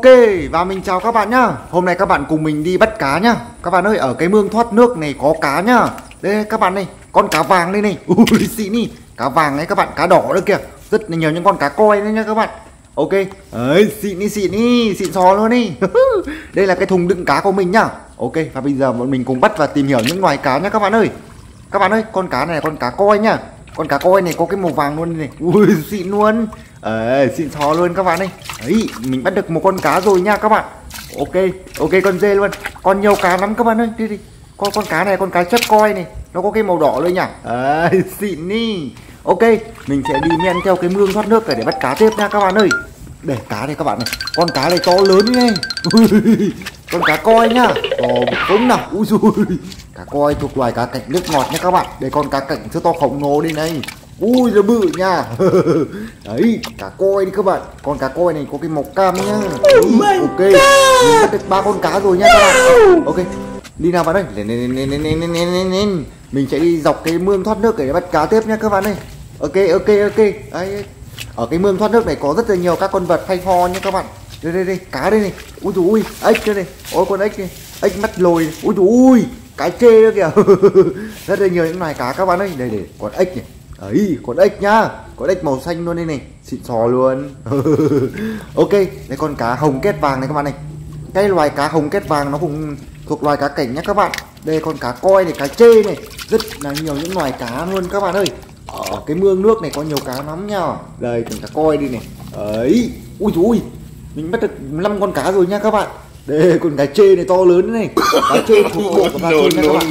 Ok, và mình chào các bạn nhá. Hôm nay các bạn cùng mình đi bắt cá nhá. Các bạn ơi, ở cái mương thoát nước này có cá nhá. Đây các bạn này, con cá vàng đây này. Ui xịn đi. Cá vàng ấy các bạn, cá đỏ nữa kìa. Rất là nhiều những con cá coi nữa nha các bạn. Ok, ấy xịn đi, xịn sò luôn đi. Đây là cái thùng đựng cá của mình nhá. Ok, và bây giờ bọn mình cùng bắt và tìm hiểu những loài cá nhá các bạn ơi. Các bạn ơi, con cá này là con cá coi nhá. Con cá coi này có cái màu vàng luôn này. Ui xịn luôn. Xịn sò luôn các bạn ơi. Đấy, mình bắt được một con cá rồi nha các bạn. Ok, con dê luôn. Còn nhiều cá lắm các bạn ơi. Đi. Con cá này, con cá chất coi này, nó có cái màu đỏ luôn nhỉ. Xịn đi. Ok, mình sẽ đi men theo cái mương thoát nước để bắt cá tiếp nha các bạn ơi. Để cá đây các bạn này. Con cá này to lớn này. Con cá coi nhá. Đúng nào. Ui dồi. Cá coi thuộc loài cá cảnh nước ngọt nha các bạn. Đây con cá cảnh siêu to khổng lồ đây này. Ui nó bự nha. Đấy, cá coi đi các bạn. Con cá coi này có cái màu cam nhá. Ok, mình bắt được 3 con cá rồi nha các bạn. Ok, đi nào bạn ơi. Lên. Mình sẽ đi dọc cái mương thoát nước để bắt cá tiếp nha các bạn ơi. Ok. Đấy, ở cái mương thoát nước này có rất là nhiều các con vật hay ho nha các bạn. Đây, cá đây này. Ui dồi ui, ếch đây này. Ôi con ếch này, ếch mắt lồi này. Ui dồi ui, cá chê đó kìa. Rất là nhiều những loài cá các bạn ơi. Đây, con ếch này. Ấy, con ếch nhá. Con ếch màu xanh luôn đây này, xịn sò luôn. Ok, đây con cá hồng kết vàng này các bạn này. Cái loài cá hồng kết vàng nó cũng thuộc loài cá cảnh nhá các bạn. Đây con cá coi này, cá chê này, rất là nhiều những loài cá luôn các bạn ơi. Ở cái mương nước này có nhiều cá lắm nha. Đây con cá coi đi này. Ấy, ui dồi ui, mình bắt được 5 con cá rồi nha các bạn. Đây con cá chê này to lớn này. Cá chê thuộc bộ của cá chê nha các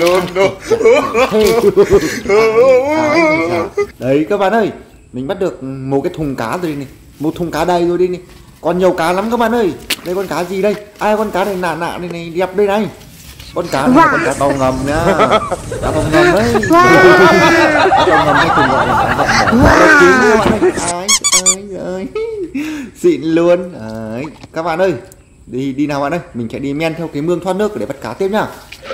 bạn. Đấy các bạn ơi, mình bắt được một cái thùng cá rồi này. Một thùng cá đầy rồi đi này. Còn nhiều cá lắm các bạn ơi. Đây con cá gì đây? Con cá này nạ này đẹp đây này. Con cá này là con cá tàu ngầm nhá. Cá tàu ngầm đấy. Cá tàu ngầm hay cùng gọi là cá ngầm. Ơi. Xịn luôn. Đấy, các bạn ơi. Đi nào bạn ơi, mình sẽ đi men theo cái mương thoát nước để bắt cá tiếp nhá.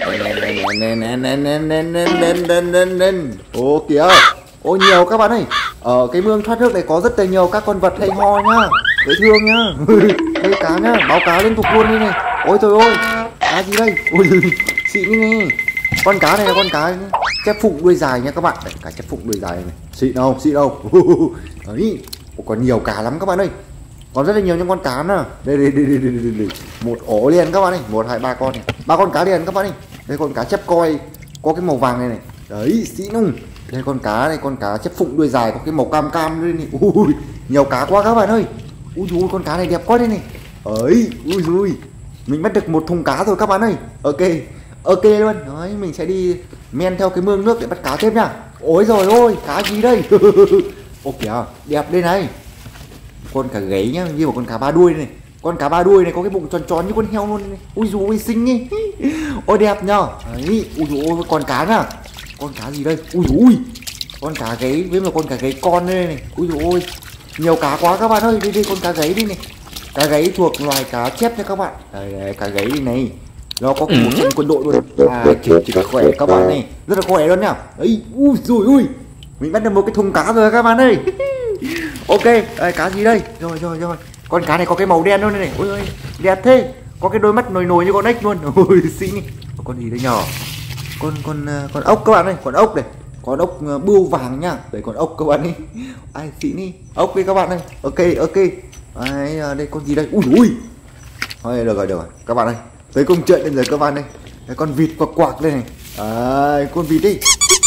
Ô kìa. Ô nhiều các bạn ơi. Ở cái mương thoát nước này có rất là nhiều các con vật hay ho nhá. Dễ thương nhá. Đây cá nhá, báo cá liên tục luôn đây này. Ôi trời ơi, cá gì đây? Ui xịn đi này. Con cá này là con cá chép phụng đuôi dài nha các bạn. Đấy, cá chép phụng đuôi dài này. Xịn không? Đấy, còn nhiều cá lắm các bạn ơi. Còn rất là nhiều những con cá nữa. Đây. Một ổ liền các bạn ơi. 1, 2, 3 con này. 3 con cá liền các bạn ơi. Đây con cá chép coi có cái màu vàng này này. Đấy, xịn không? Đây con cá này, con cá chép phụng đuôi dài có cái màu cam đây này. Ui, nhiều cá quá các bạn ơi. Ui dồi, con cá này đẹp quá đây này. Ấy, ui dồi. Mình bắt được một thùng cá rồi các bạn ơi. Ok luôn. Đấy, mình sẽ đi men theo cái mương nước để bắt cá tiếp nha. Ôi rồi ôi, cá gì đây? Ô kìa, đẹp đây này. Con cá gáy nhá, như một con cá ba đuôi này. Con cá ba đuôi này có cái bụng tròn như con heo luôn này. Ui dồi ôi, xinh đi. Ôi đẹp nhá. Đấy, ui dồi ôi, con cá nhá. Con cá gì đây? Ui dồi ôi, con cá gáy với một con cá gáy con đây này. Ui dồi ôi, nhiều cá quá các bạn ơi. Đây con cá gáy đi này. Cá gáy thuộc loài cá chép nha các bạn. Đây cá gáy đi này. Nó có một chân quân đội luôn. Chỉ khỏe các bạn này, rất là khỏe luôn nhá. Đấy, ui dồi ôi, mình bắt được một cái thùng cá rồi các bạn ơi. Ok, đây, cá gì đây? Rồi. Con cá này có cái màu đen luôn này. Ôi ơi, đẹp thế. Có cái đôi mắt nồi như con ếch luôn. Ôi xinh đi. Con gì đây nhỏ? Con ốc các bạn ơi, con ốc này. Con ốc bươu vàng nhá. Đấy con ốc các bạn đi. Ai xịn đi. Ốc đi các bạn ơi. Ok. Đấy, đây con gì đây? Ui. Thôi được rồi. Các bạn ơi, tới công chuyện đến rồi các bạn đây. Đây con vịt quạc đây này. Con vịt đi.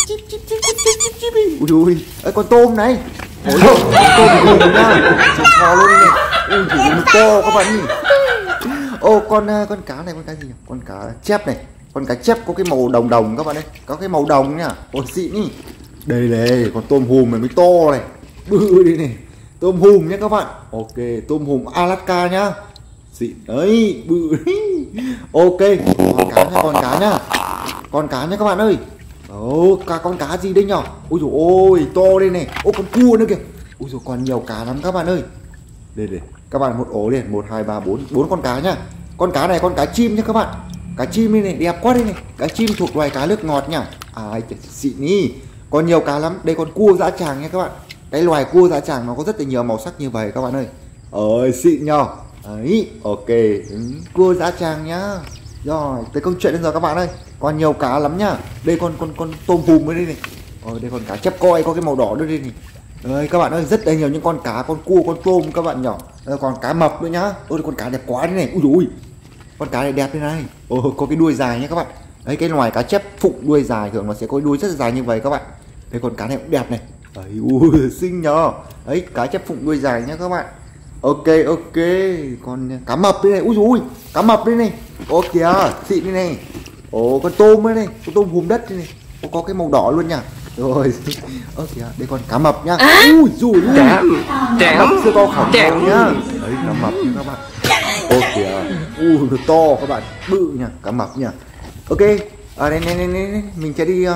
Ui. Con tôm này. Ôi con tôm hùm nha. Chụp thò luôn đây này. Ui nó to các bạn nhỉ. Ô con cá này, con cá gì nhỉ? Con cá chép này. Con cá chép có cái màu đồng các bạn ơi. Có cái màu đồng nhá. Ôi xịn nhỉ. Đây này, con tôm hùm này mới to này. Bự đi này. Tôm hùm nhé các bạn. Ok, tôm hùm Alaska nhá. Xịn đấy, bự. Ok, con cá nhá. Con cá nhá các bạn ơi. Con cá gì đây nhở? Ôi dồi ôi, to đây này. Ô con cua nữa kìa. Ôi dồi, còn nhiều cá lắm các bạn ơi. Đây các bạn, một ổ liền. 1, 2, 3, 4 con cá nhá. Con cá này con cá chim nhá các bạn. Cá chim đây này, đẹp quá đây này. Cá chim thuộc loài cá nước ngọt nhá. Xịn đi. Còn nhiều cá lắm. Đây con cua dã tràng nha các bạn. Cái loài cua dã tràng nó có rất là nhiều màu sắc như vậy các bạn ơi. Xịn nhờ. Ấy, ok. Cua dã tràng nhá. Rồi, tới câu chuyện đến giờ các bạn ơi. Còn nhiều cá lắm nhá. Đây con tôm hùm ở đây này. Đây còn cá chép coi có cái màu đỏ đây này. Đấy các bạn ơi, rất là nhiều những con cá, con cua, con tôm các bạn nhỏ. Còn cá mập nữa nhá. Ôi con cá đẹp quá đây này. Ui dồi ôi. Con cá này đẹp đây này. Có cái đuôi dài nhá các bạn. Đấy cái loài cá chép phụng đuôi dài thường nó sẽ có đuôi rất là dài như vậy các bạn. Đây con cá này cũng đẹp này. Đấy ui xinh nhờ. Đấy cá chép phụng đuôi dài nhá các bạn. Ok. Còn cá mập đây này. Ui dồi ôi, cá mập đây này. Ô kìa, xịn đây này. Con tôm đây này, con tôm hùm đất đây này. Có cái màu đỏ luôn nha. Rồi. Kìa, đây còn cá mập nhá. Ui dồi ôi. Cá mập siêu to khổng lồ nhá. Đấy cá mập nha các bạn. Ô kìa. Nó to các bạn, bự nha, cá mập nha. Ok. Đây mình sẽ đi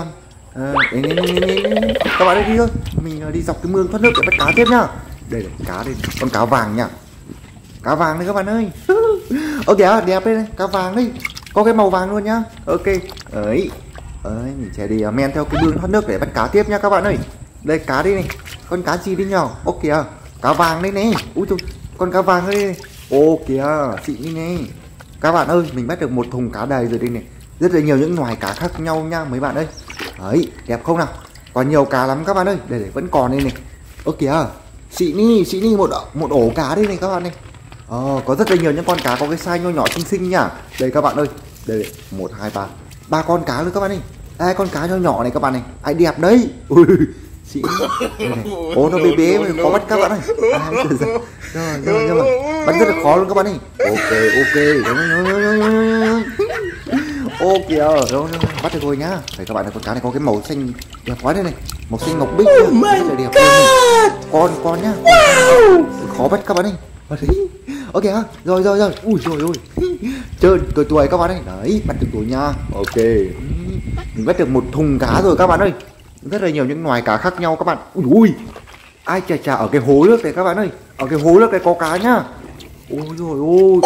các bạn đi thôi. Mình đi dọc cái mương thoát nước để bắt cá tiếp nhá. Đây là cá đây, con cá vàng nha. Cá vàng đấy các bạn ơi. Ok đẹp đây này, cá vàng đấy. Có cái màu vàng luôn nhá. Ok. Đấy, mình sẽ đi men theo cái đường thoát nước để bắt cá tiếp nhá các bạn ơi. Đây cá đây này. Con cá gì đi nhở? Ok kìa, cá vàng đây này. Ui trời, con cá vàng đây này. Ô kìa, xịn đi này. Các bạn ơi, mình bắt được một thùng cá đầy rồi đây này. Rất là nhiều những loài cá khác nhau nha mấy bạn ơi. Đấy, đẹp không nào? Còn nhiều cá lắm các bạn ơi. Đây vẫn còn đây này. Ô kìa, xịn đi một ổ cá đây này các bạn này. Có rất là nhiều những con cá có cái size nho nhỏ xinh xinh nhá. Đây các bạn ơi. Đây 1 2 3. 3 con cá luôn các bạn ơi. Đây con cá nho nhỏ này các bạn này. Ai đẹp đấy. Ui, xịn. Đây này. Nó bé bé mà khó bắt các bạn ơi. Rồi. Bắt rất là khó luôn các bạn ơi. Ok. Ô kìa, đâu bắt được rồi nhá. Đây các bạn ơi, con cá này có cái màu xanh đẹp quá đây này. Màu xanh ngọc bích rất là đẹp luôn. Con nhá. Khó bắt các bạn ơi. Ok rồi. Ui rồi ôi. Trơn tuổi các bạn ơi. Đấy, bắt được rồi nha. Ok. Mình bắt được một thùng cá rồi các bạn ơi. Rất là nhiều những loài cá khác nhau các bạn. Ui. Ai chà ở cái hố nước này các bạn ơi. Ở cái hố nước này có cá nhá. Ôi rồi ôi.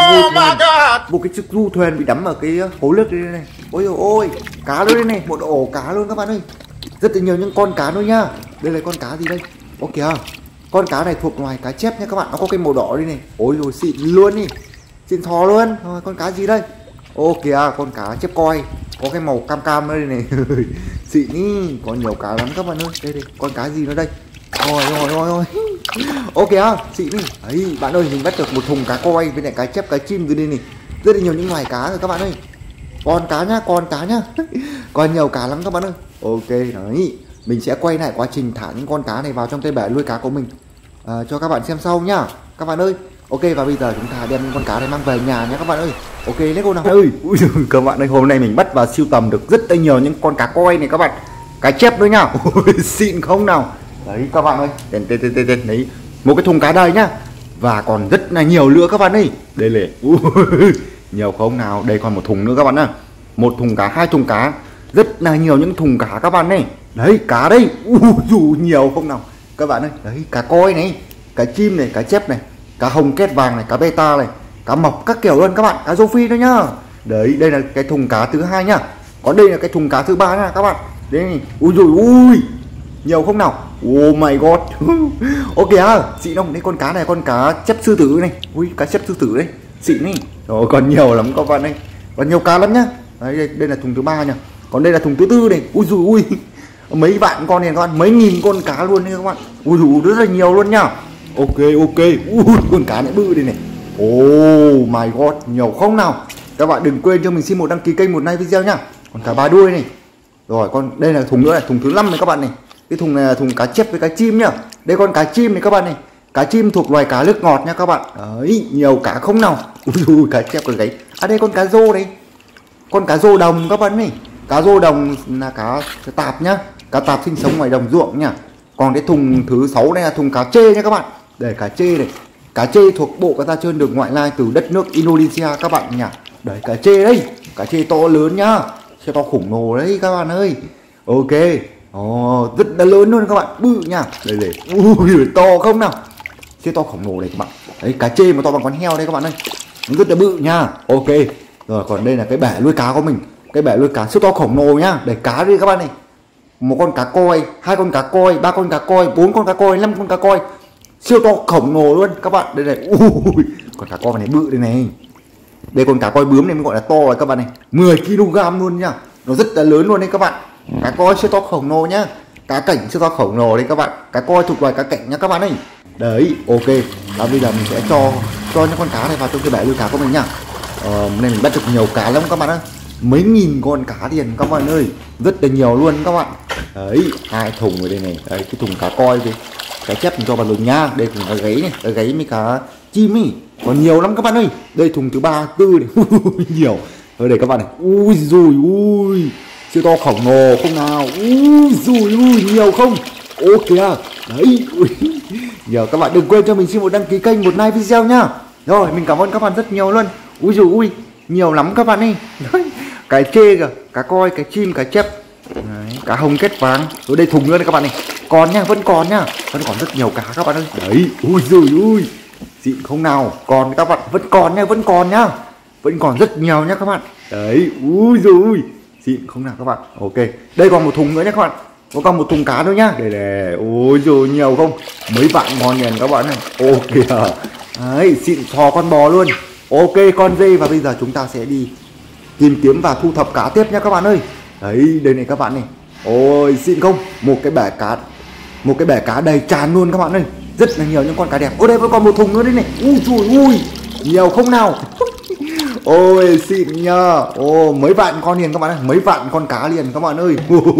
Một cái chiếc du thuyền bị đắm ở cái hố nước đây này. Ôi rồi ôi. Cá luôn đây này, một ổ cá luôn các bạn ơi. Rất là nhiều những con cá nữa nhá. Đây là con cá gì đây? Ô kìa. Con cá này thuộc loài cá chép nha các bạn. Nó có cái màu đỏ đây này. Ôi rồi xịn luôn đi. Xịn thò luôn. Rồi con cá gì đây? Ô kìa, con cá chép coi. Có cái màu cam đây này. Xịn đi. Có nhiều cá lắm các bạn ơi. Đây con cá gì nữa đây? Rồi. Ô kìa, xịn đi. Đấy, bạn ơi, mình bắt được một thùng cá coi với lại cá chép, cá chim rồi đây này. Rất là nhiều những loài cá rồi các bạn ơi. Con cá nhá. Còn nhiều cá lắm các bạn ơi. Ok, đấy. Mình sẽ quay lại quá trình thả những con cá này vào trong cái bể nuôi cá của mình cho các bạn xem sau nhá các bạn ơi. Ok, và bây giờ chúng ta đem những con cá này mang về nhà nhé các bạn ơi. Ok, let's go nào. Ui các bạn ơi, hôm nay mình bắt và sưu tầm được rất là nhiều những con cá coi này các bạn. Cá chép nữa nhá. Xịn không nào. Đấy các bạn ơi. Đấy, một cái thùng cá đầy nhá. Và còn rất là nhiều nữa các bạn ơi. Đây là nhiều không nào. Đây còn một thùng nữa các bạn ạ. Một thùng cá, 2 thùng cá. Rất là nhiều những thùng cá các bạn này. Đấy cá đây. Dù nhiều không nào các bạn ơi. Đấy cá coi này, cá chim này, cá chép này, cá hồng két vàng này, cá beta này, cá mọc các kiểu luôn các bạn. Cá rô phi đó nhá. Đấy đây là cái thùng cá thứ 2 nhá. Còn đây là cái thùng cá thứ 3 nha các bạn. Đây. Ui nhiều không nào. Oh my god. Ok xịn không? Đây con cá này, con cá chép sư tử này. Ui cá chép sư tử đấy. Xịn đi. Rồi còn nhiều lắm các bạn ơi. Còn nhiều cá lắm nhá. Đấy đây là thùng thứ 3 nha. Còn đây là thùng thứ 4 này. Ui mấy bạn con này các bạn, mấy nghìn con cá luôn đấy các bạn. Ui rất là nhiều luôn nhá. Ok. Con cá này bự đây này. Oh my god, nhiều không nào. Các bạn đừng quên cho mình xin một đăng ký kênh, một like video nhá. Còn cá ba đuôi này. Rồi còn đây là thùng nữa này, thùng thứ 5 này các bạn này. Cái thùng này là thùng cá chép với cá chim nhá. Đây con cá chim này các bạn này. Cá chim thuộc loài cá nước ngọt nha các bạn. Đấy, nhiều cá không nào. Ui cá chép con gáy. Đây con cá rô đây. Con cá rô đồng các bạn này. Cá rô đồng là cá tạp nhá. Cá tạp sinh sống ngoài đồng ruộng nhá. Còn cái thùng thứ 6 đây là thùng cá trê nha các bạn. Đây cá trê này. Cá trê thuộc bộ cá ta trơn được ngoại lai từ đất nước Indonesia các bạn nhỉ. Đấy cá trê đây. Cá trê to lớn nhá. Xe to khủng lồ đấy các bạn ơi. Ok. Rất là lớn luôn các bạn. Bự nha. Đây này. To không nào. Xe to khổng lồ này các bạn. Đấy cá trê mà to bằng con heo đây các bạn ơi. Rất là bự nha. Ok. Rồi còn đây là cái bể nuôi cá của mình. Cái bể nuôi cá siêu to khổng lồ nhá. Để cá đi các bạn này. Một con cá coi, 2 con cá coi, 3 con cá coi, 4 con cá coi, 5 con cá coi. Siêu to khổng lồ luôn các bạn. Đây này. Con cá coi này bự đây này. Đây con cá coi bướm này mới gọi là to rồi các bạn này, 10 kg luôn nhá. Nó rất là lớn luôn đấy các bạn. Cá coi siêu to khổng lồ nhá. Cá cảnh siêu to khổng lồ đấy các bạn. Cá coi thuộc loài cá cảnh nhá các bạn ơi. Đấy, ok. Và bây giờ mình sẽ cho những con cá này vào trong cái bể nuôi cá của mình nhá. Nên mình bắt được nhiều cá lắm các bạn ơi. Mấy nghìn con cá liền các bạn ơi. Rất là nhiều luôn các bạn. Đấy, 2 thùng ở đây này. Đấy, cái thùng cá coi thì cá chép mình cho vào rồi nhá. Đây thùng cá gáy này, cá gáy với cá chim ấy. Còn nhiều lắm các bạn ơi. Đây thùng thứ 3, 4 này. Nhiều. Ở đây các bạn này. Ui rồi ui. Siêu to khổng lồ không nào. Ui rồi ui, nhiều không? Ok kìa. Đấy. Ui. Giờ các bạn đừng quên cho mình xin một đăng ký kênh, một like video nhá. Rồi, mình cảm ơn các bạn rất nhiều luôn. Ui rồi ui, nhiều lắm các bạn ơi. Cái chê kìa, cá coi, cái chim, cá chép. Đấy, cá hồng kết vàng. Ở đây thùng nữa này các bạn này. Còn nha, vẫn còn nhá. Vẫn còn rất nhiều cá các bạn ơi. Đấy, ui rồi ui. Xịn không nào. Còn các bạn vẫn còn nha, vẫn còn nhá. Vẫn còn rất nhiều nhá các bạn. Đấy, ui rồi ui. Xịn không nào các bạn. Ok. Đây còn một thùng nữa nhá các bạn. Có còn một thùng cá nữa nhá. Đây này. Ôi rồi nhiều không? Mấy vạn ngon liền các bạn này. Ok kìa. Đấy, xịn thò con bò luôn. Ok con dê. Và bây giờ chúng ta sẽ đi tìm kiếm và thu thập cá tiếp nha các bạn ơi. Đấy, đây này các bạn này. Ôi xịn không? Một cái bể cá đầy tràn luôn các bạn ơi. Rất là nhiều những con cá đẹp. Ôi đây vẫn còn một thùng nữa đây này. Ui trời ui. Nhiều không nào? Ôi xịn nha. Ồ mấy vạn con liền các bạn ơi. Mấy vạn con cá liền các bạn ơi.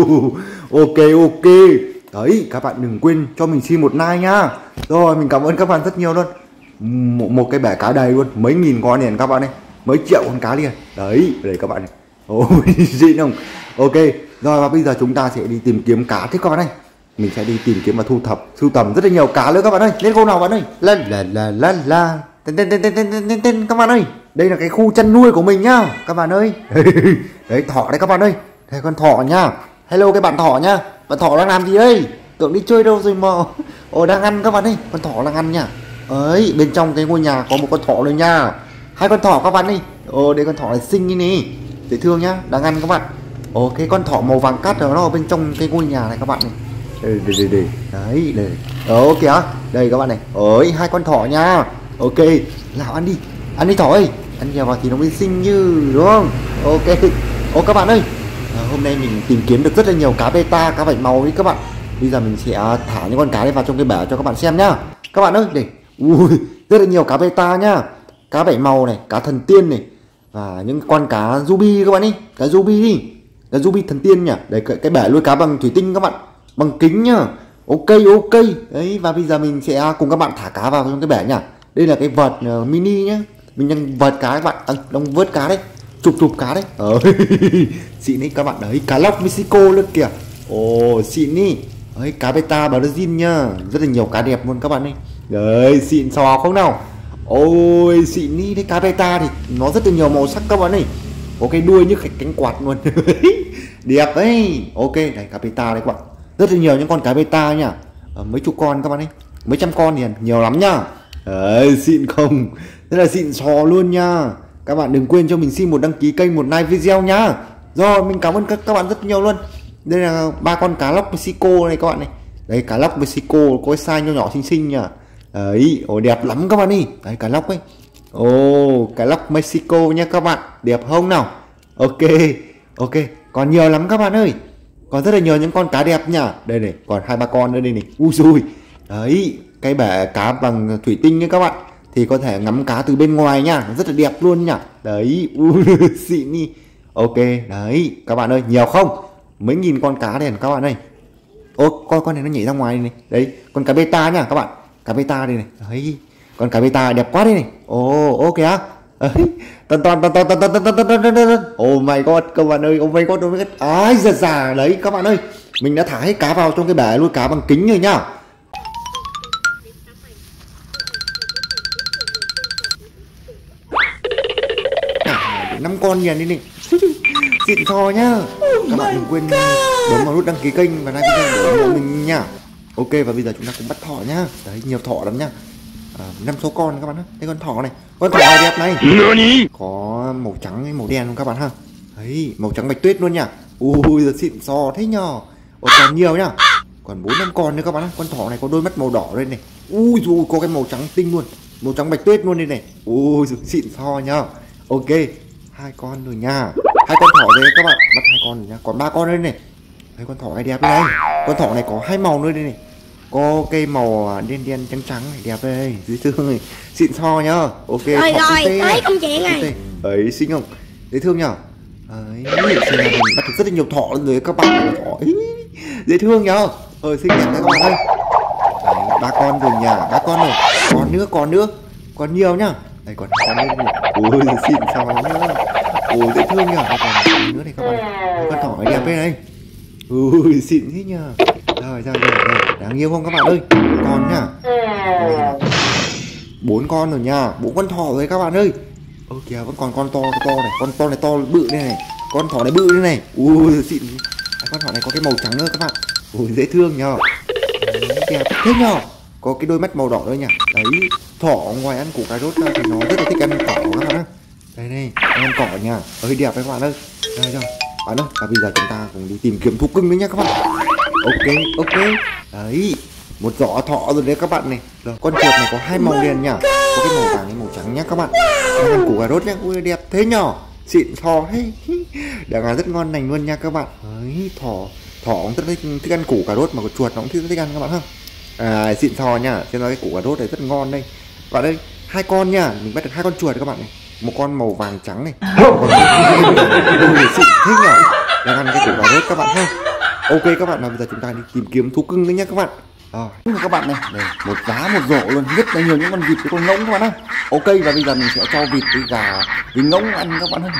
Ok ok. Đấy các bạn đừng quên cho mình xin một like nhá. Rồi mình cảm ơn các bạn rất nhiều luôn. Một cái bể cá đầy luôn. Mấy nghìn con liền các bạn ơi. Mấy triệu con cá liền. Đấy đây các bạn này. Ôi xịn không? Ok. Rồi và bây giờ chúng ta sẽ đi tìm kiếm cá thế các bạn ơi. Mình sẽ đi tìm kiếm và sưu tầm rất là nhiều cá nữa các bạn ơi. Lên câu nào bạn ơi. La tên các bạn ơi. Đây là cái khu chăn nuôi của mình nhá các bạn ơi. Đấy thỏ đấy các bạn ơi. Đây con thỏ nhá. Hello cái bạn thỏ nhá. Bạn thỏ đang làm gì đây? Tưởng đi chơi đâu rồi mà. Ồ đang ăn các bạn ơi. Con thỏ đang ăn nhá. Ấy bên trong cái ngôi nhà có một con thỏ nữa nha. 2 con thỏ các bạn ơi. Ồ đây con thỏ này xinh như này. Dễ thương nhá. Đang ăn các bạn. Ồ cái con thỏ màu vàng cát nó ở bên trong cái ngôi nhà này các bạn này. Đây. Đấy đây. Ồ kìa. Đây các bạn này. Ôi 2 con thỏ nha. Ok. Nào ăn đi. Ăn đi thỏ ơi. Ăn nhiều vào thì nó mới xinh như đúng không? Ok. Ồ các bạn ơi. Hôm nay mình tìm kiếm được rất là nhiều cá beta, cá vảy màu đấy các bạn. Bây giờ mình sẽ thả những con cá này vào trong cái bể cho các bạn xem nhá. Các bạn ơi đây. Ui rất là nhiều cá beta nhá. Cá vảy màu này, cá thần tiên này. Và những con cá ruby các bạn đi. Cá ruby đi. Cá ruby thần tiên nhỉ. Đây cái bể nuôi cá bằng thủy tinh các bạn. Bằng kính nhá. Ok. Đấy và bây giờ mình sẽ cùng các bạn thả cá vào trong cái bể nhá. Đây là cái vợt mini nhá. Mình đang vợt cá các bạn. Đang vớt cá đấy. Chụp cá đấy. Xịn đấy các bạn. Đấy cá lóc Mexico luôn kìa. Ồ xịn đi. Đấy cá beta Brazil nhá. Rất là nhiều cá đẹp luôn các bạn ấy. Đấy xịn sò không nào? Ôi xịn đi. Đấy cá beta thì nó rất là nhiều màu sắc các bạn ấy. Có cái đuôi như cánh quạt luôn. Đẹp ấy. Ok đây cá beta đấy các bạn. Rất là nhiều những con cá beta nha. Mấy chục con các bạn ấy. Mấy trăm con liền. Nhiều lắm nhá. Đấy xịn không? Rất là xịn sò luôn nha. Các bạn đừng quên cho mình xin một đăng ký kênh, một like video nhá. Rồi mình cảm ơn các bạn rất nhiều luôn. Đây là 3 con cá lóc Mexico này các bạn này. Đây cá lóc Mexico có cái size nhỏ xinh nha. Đấy, ồ đẹp lắm các bạn đi. Đấy cá lóc ấy. Ồ cá lóc Mexico nha các bạn. Đẹp không nào? Ok. Còn nhiều lắm các bạn ơi. Còn rất là nhiều những con cá đẹp nha. Đây này, còn 2-3 con nữa đây này. Ui xui. Đấy, cái bể cá bằng thủy tinh nhé các bạn. Thì có thể ngắm cá từ bên ngoài nha. Rất là đẹp luôn nhá. Đấy, xịn đi. Ok, đấy, các bạn ơi, nhiều không? Mấy nghìn con cá này các bạn ơi. Ô, con này nó nhảy ra ngoài này. Đấy, con cá beta nha các bạn. Cá beta đây này. Đấy, con cá beta đẹp quá đây này. Ồ, ok á. Oh my god các bạn ơi. Oh my god. Ái già đấy các bạn ơi. Mình đã thả hết cá vào trong cái bể nuôi cá bằng kính rồi nhá. 5 con liền đi này. Xịn thò nhá. Các bạn đừng quên bấm vào nút đăng ký kênh và like video để ủng hộ mình nha. Ok và bây giờ chúng ta cùng bắt thỏ nhá. Đấy nhiều thỏ lắm nhá. 5-6 con các bạn ha. Đây con thỏ này. Con thỏ này đẹp này. Có màu trắng với màu đen không các bạn ha. Đấy màu trắng bạch tuyết luôn nha. Ui giờ xịn sò thế nhờ. Còn nhiều nhá. Còn 4-5 con nữa các bạn ha. Con thỏ này có đôi mắt màu đỏ lên này. Ui rồi có cái màu trắng tinh luôn. màu trắng bạch tuyết luôn đây này. Ui xịn so nhá. Ok, 2 con rồi nha. 2 con thỏ đấy các bạn, bắt 2 con rồi nha. Còn 3 con đây này. Đấy, con thỏ này đẹp đây. Con thỏ này có 2 màu nữa đây này. Có cây màu đen đen trắng trắng này đẹp đây, dễ thương này, xịn so nhá. Ok. Rồi tới công chuyện này. Ấy xinh không? Dễ thương nhá. Đấy, xem là mình bắt được rất là nhiều thỏ luôn rồi các bạn. Thỏ ấy, dễ thương nhá. Xinh đẹp đấy các bạn ơi. Đấy, 3 con rồi nhà, 3 con rồi. Còn nữa, còn nhiều nhá. Đây còn nữa. Ôi xịn so nhá. Ôi dễ thương nhá. Còn nữa này các bạn. Con thỏ đẹp đây này. Ui xịn thế nhá. Rồi, đáng yêu không các bạn ơi. Còn nhá. 4 con rồi nha, 4 con thỏ rồi các bạn ơi. Kìa vẫn còn con to này, con to này to bự đây này. Con thỏ này bự đây này. Ui xịn. Con thỏ này có cái màu trắng nữa các bạn. Ui dễ thương nhá. Đẹp thế nhá. Có cái đôi mắt màu đỏ đây nhỉ. Đấy, thỏ ngoài ăn củ cà rốt ra thì nó rất là thích ăn cỏ các bạn ơi. Đây này, ăn cỏ nha. Đẹp đấy các bạn ơi. Đây rồi. Bạn ơi, và bây giờ chúng ta cùng đi tìm kiếm thú cưng đấy nhá các bạn. Ok. Đấy, một giỏ thỏ rồi đấy các bạn này. Rồi, con chuột này có 2 màu liền nhá. Có cái màu vàng cái màu trắng nhá các bạn. Ăn củ cà rốt nhá. Ui đẹp thế nhở. Xịn thỏ hey. Đang là rất ngon lành luôn nha các bạn. Đấy, thỏ cũng rất thích ăn củ cà rốt, mà con chuột nó cũng thích ăn các bạn ha. Xịn thỏ nha. Xem ra cái củ cà rốt này rất ngon đây. Bạn ơi, 2 con nha. Mình bắt được 2 con chuột các bạn này. Một con màu vàng trắng này. Xịn thế nhở. Đang ăn cái củ cà rốt các bạn ha. Ok các bạn, nào bây giờ chúng ta đi tìm kiếm thú cưng đấy nhé các bạn. Các bạn này, đây, một giá một rổ luôn, rất là nhiều những con vịt với con ngỗng các bạn ạ. Ok, và bây giờ mình sẽ cho vịt với gà với ngỗng ăn các bạn ơi.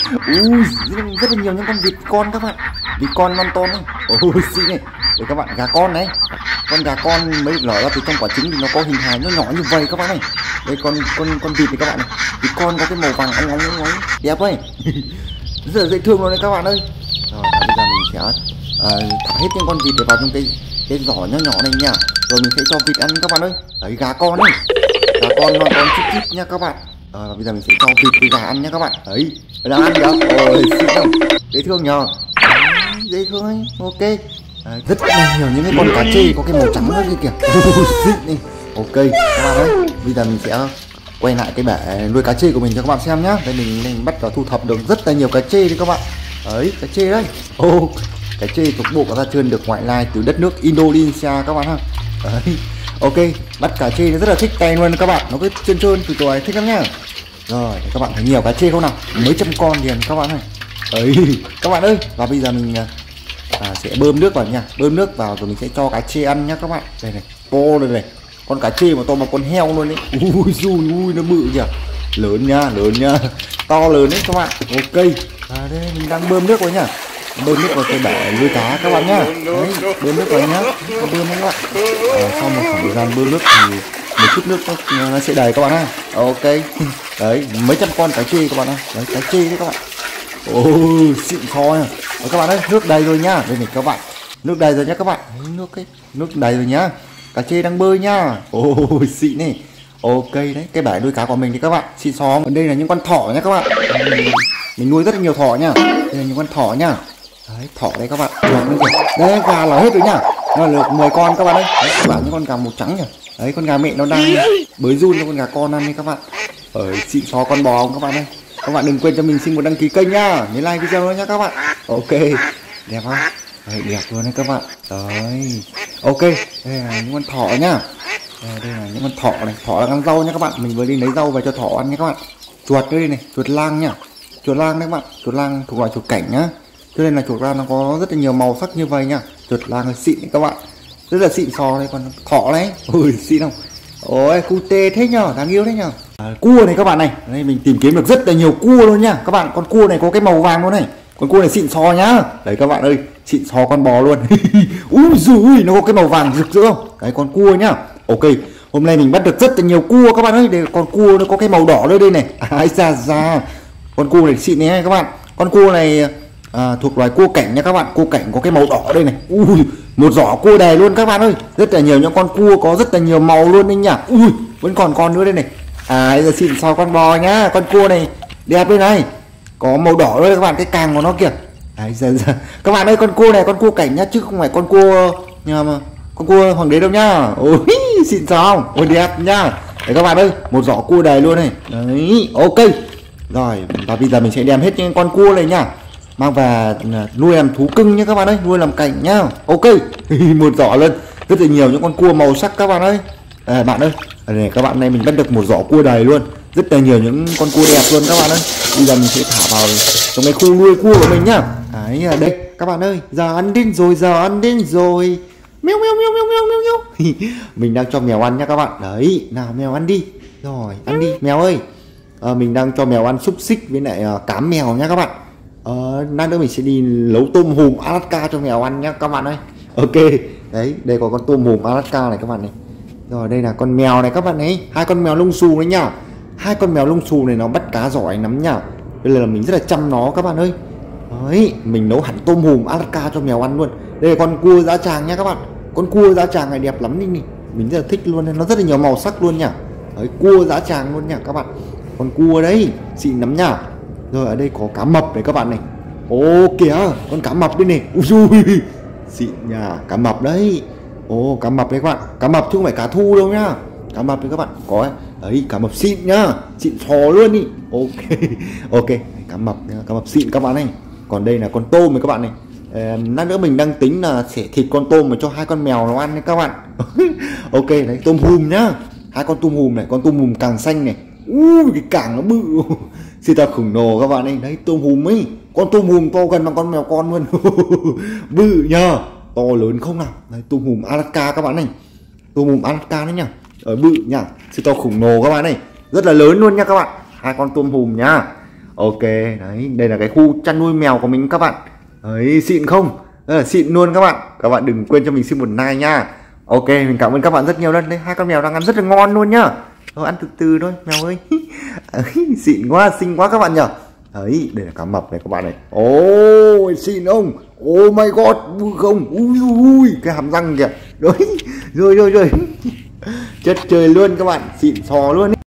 Rất là nhiều những con vịt con các bạn, vịt con non ton này. Xinh này, đây các bạn, gà con này, con gà con mới lở ra từ trong quả trứng thì nó có hình hài nhỏ nhỏ như vậy các bạn này. Đây con vịt này các bạn này, vịt con có cái màu vàng óng đẹp ấy. Rất là dễ thương luôn đấy các bạn ơi. Rồi, bây giờ mình sẽ thả hết những con vịt để vào trong cái giỏ nhỏ này nha. Rồi mình sẽ cho vịt ăn các bạn ơi. Đấy, gà con ấy, gà con non con chít nha các bạn. Và bây giờ mình sẽ cho vịt với gà ăn nha các bạn. Đấy, đang ăn kìa. Xinh không? Dễ thương nhờ. Dễ thương ấy. Ok. Đấy, rất là nhiều những cái con cá chê có cái màu trắng nữa kìa. Xinh này. Ok các bạn ơi, bây giờ mình sẽ quay lại cái bể nuôi cá chê của mình cho các bạn xem nhá. Đây mình bắt đầu thu thập được rất là nhiều cá chê đấy các bạn. Đấy, cá chê đấy. Cá chê thuộc bộ cá da trơn được ngoại lai từ đất nước Indonesia các bạn ha. Đấy. Ok, bắt cá chê nó rất là thích tay luôn các bạn, nó cứ trơn tuổi thích lắm nhá. Rồi, các bạn thấy nhiều cá chê không nào? Mấy trăm con liền các bạn ơi. Đấy, các bạn ơi, và bây giờ mình sẽ bơm nước vào nha. Bơm nước vào rồi mình sẽ cho cá chê ăn nhá các bạn. Đây này, to đây này. Con cá chê mà to bằng con heo luôn đấy. Ui nó bự kìa. Lớn nha, to lớn đấy các bạn. Ok. Đây mình đang bơm nước vào nhá. Bơm nước vào cái bể nuôi cá các bạn nhá. Đấy, bơm nước vào nhá. Bơm các bạn. Sau một khoảng thời gian bơm nước thì một chút nước nó sẽ đầy các bạn ha. Ok. Đấy, mấy trăm con cá chê các bạn ha. Đấy, cá chê đấy các bạn. Xịn so nha. Đấy, các bạn ơi, nước đầy rồi nhá. Đây này các bạn. Nước đầy rồi nhá các bạn. Đấy, nước đầy rồi nhá. Cá chê đang bơi nhá. Xịn này. Ok đấy, cái bể nuôi cá của mình thì các bạn xịn xó. Còn đây là những con thỏ nhá các bạn. Mình nuôi rất là nhiều thỏ nhá. Đây là những con thỏ nhá. Đấy, thỏ đây các bạn. Đấy, gà là hết rồi nhá. Nó được 10 con các bạn ơi. Đấy, các bạn những con gà màu trắng nhỉ. Đấy, con gà mẹ nó đang bới run cho con gà con ăn đi các bạn. Xịn xó con bò không các bạn ơi. Các bạn đừng quên cho mình xin một đăng ký kênh nhá. Nhớ like video nhá các bạn. Ok, đẹp không? Đấy, đẹp luôn đấy các bạn. Đấy, ok, đây là những con thỏ nhá. Đây là những con thỏ này, thỏ đang ăn rau nhá các bạn. Mình vừa đi lấy rau về cho thỏ ăn nhá các bạn. Chuột đây này, chuột lang nhá. Chuột lang đấy các bạn, chuột lang thuộc loại chuột cảnh nhá. Cho nên là chuột lang nó có rất là nhiều màu sắc như vậy nhá. Chuột lang xịn đấy các bạn, rất là xịn sò đây. Còn thỏ đấy, xịn không? Ôi, cu tê thế nhở, đáng yêu thế nhở. Cua này các bạn này, đây mình tìm kiếm được rất là nhiều cua luôn nhá các bạn. Con cua này có cái màu vàng luôn này, con cua này xịn sò nhá. Đấy các bạn ơi, xịn sò con bò luôn. Ui, nó có cái màu vàng rực rỡ không? Đấy, con cua nhá. Ok, hôm nay mình bắt được rất là nhiều cua các bạn ơi. Đây, con cua nó có cái màu đỏ đây này. Ai da, con cua này xịn này các bạn. Con cua này thuộc loài cua cảnh nha các bạn. Cua cảnh có cái màu đỏ đây này. Một giỏ cua đầy luôn các bạn ơi. Rất là nhiều những con cua có rất là nhiều màu luôn đấy nhá. Vẫn còn con nữa đây này. Giờ xịn sò con bò nhá. Con cua này đẹp đây này, có màu đỏ đây các bạn, cái càng của nó kìa. Giờ các bạn ơi, con cua này con cua cảnh nhá, chứ không phải con cua con cua hoàng đế đâu nhá. Xịn sò không? Đẹp nhá. Đấy các bạn ơi, một giỏ cua đầy luôn này. Đấy, ok. Rồi, và bây giờ mình sẽ đem hết những con cua này nhá, mang về nuôi làm thú cưng nhá các bạn ơi, nuôi làm cảnh nhá. Ok. Một giỏ luôn, rất là nhiều những con cua màu sắc các bạn ơi. Bạn ơi, này các bạn, này mình bắt được một giỏ cua đầy luôn, rất là nhiều những con cua đẹp luôn các bạn ơi. Bây giờ mình sẽ thả vào trong cái khu nuôi cua của mình nhá. Đấy, đây các bạn ơi, giờ ăn đến rồi, giờ ăn đến rồi. Meo meo meo meo meo meo meo. Mình đang cho mèo ăn nhá các bạn. Đấy, nào mèo ăn đi. Rồi, ăn đi mèo ơi. Mình đang cho mèo ăn xúc xích với lại cám mèo nhá các bạn. Lát nữa mình sẽ đi nấu tôm hùm Alaska cho mèo ăn nhá các bạn ơi. Ok. Đấy, đây có con tôm hùm Alaska này các bạn này. Rồi đây là con mèo này các bạn ấy, hai con mèo lông xù đấy nhá. Hai con mèo lông xù này nó bắt cá giỏi lắm nhá. Bây giờ là mình rất là chăm nó các bạn ơi. Đấy, mình nấu hẳn tôm hùm Alaska cho mèo ăn luôn. Đây là con cua dã tràng nha các bạn. Con cua dã tràng này đẹp lắm đi. Mình rất là thích luôn, nó rất là nhiều màu sắc luôn nhá. Đấy, cua dã tràng luôn nha các bạn. Con cua đấy, xịn lắm nhá. Rồi ở đây có cá mập này các bạn này. Ô kìa, con cá mập đây này. Ui, xịn nha, cá mập đấy. Ồ, cá mập đấy các bạn. Cá mập chứ không phải cá thu đâu nhá. Cá mập đấy các bạn, có ấy. Đấy, cá mập xịn nhá, xịn phò luôn đi. Ok. Ok, cá mập xịn các bạn này. Còn đây là con tôm này các bạn này. Lát nữa mình đang tính là xẻ thịt con tôm mà cho hai con mèo nó ăn đấy các bạn. Ok, đấy, tôm hùm nhá. Hai con tôm hùm này, con tôm hùm càng xanh này. Ui, cái càng nó bự. Siêu ta khủng lồ các bạn ấy. Đấy, tôm hùm ấy. Con tôm hùm to gần bằng con mèo con luôn. Bự nhá, to lớn không nào. Đấy, tôm hùm Alaska các bạn này. Tôm hùm Alaska đấy nhá. Bự nhá, siêu to khủng lồ các bạn này. Rất là lớn luôn nha các bạn. Hai con tôm hùm nhá. Ok, đấy, đây là cái khu chăn nuôi mèo của mình các bạn. Đấy, xịn không? Rất là xịn luôn các bạn. Các bạn đừng quên cho mình xin một like nha. Ok, mình cảm ơn các bạn rất nhiều luôn. Đây, hai con mèo đang ăn rất là ngon luôn nhá. Thôi ăn từ từ thôi mèo ơi. Xịn quá, xinh quá các bạn nhở. Đấy, đây là cá mập này các bạn này. Ôi, xịn không? Oh my god, vui không? Ui, cái hàm răng kìa. Đấy, rồi. Chất trời luôn các bạn, xịn sò luôn ý.